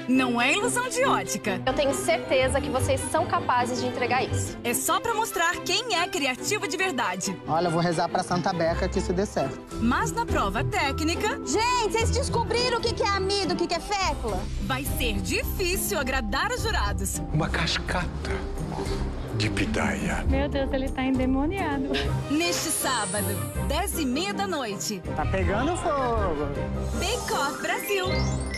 Não é ilusão de ótica. Eu tenho certeza que vocês são capazes de entregar isso. É só pra mostrar quem é criativo de verdade. Olha, eu vou rezar pra Santa Beca que isso dê certo. Mas na prova técnica... Gente, vocês descobriram o que é amido, o que é fécula? vai ser difícil agradar os jurados. Uma cascata de pitaia. Meu Deus, ele tá endemoniado. Neste sábado, 10h30 da noite. Tá pegando fogo. Bake Off Brasil.